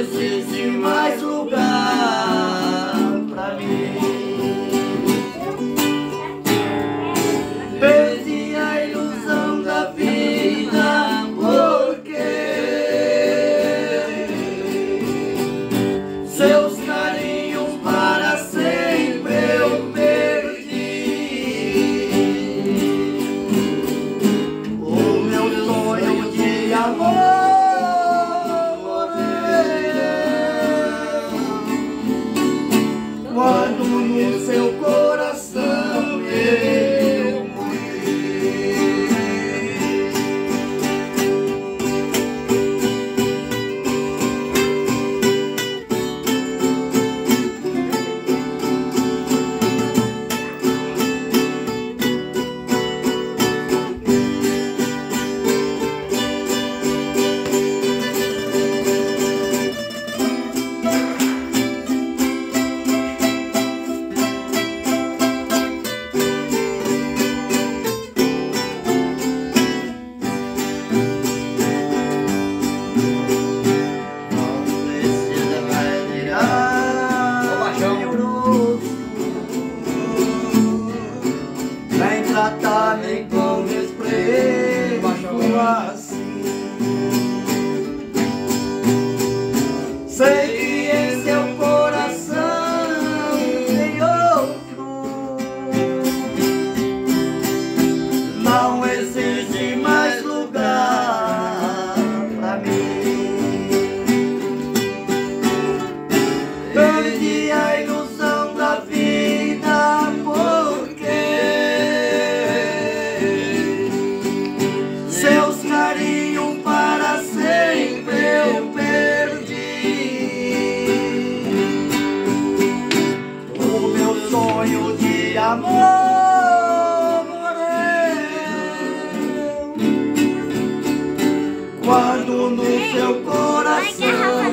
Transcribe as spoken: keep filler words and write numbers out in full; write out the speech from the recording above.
existe mais lugar pra mim. Perdi a ilusão da vida, porque seus carinhos para sempre eu perdi. O meu sonho de amor quando no seu coração eu morri. Vem tratar-me com desprezo assim. Sei que em seu coração tem outro. Não existe mais lugar pra mim. Perdi a ilusão da vida, seus carinhos para sempre eu perdi. O meu sonho de amor morreu quando no seu coração